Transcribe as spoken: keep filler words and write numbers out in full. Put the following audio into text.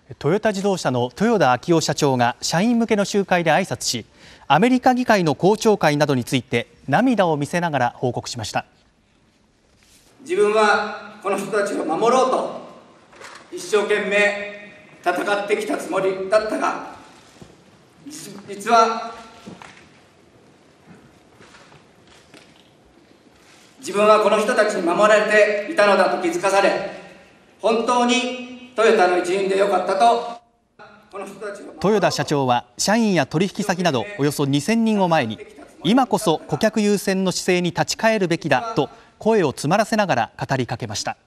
トヨタ自動車の豊田章男社長が社員向けの集会で挨拶し、アメリカ議会の公聴会などについて涙を見せながら報告しました。 自分はこの人たちを守ろうと一生懸命戦ってきたつもりだったが、実は自分はこの人たちに守られていたのだと気づかされ、本当にトヨタの一員でよかったと。 豊田社長は社員や取引先などおよそにせんにんを前に、今こそ顧客優先の姿勢に立ち返るべきだと声を詰まらせながら語りかけました。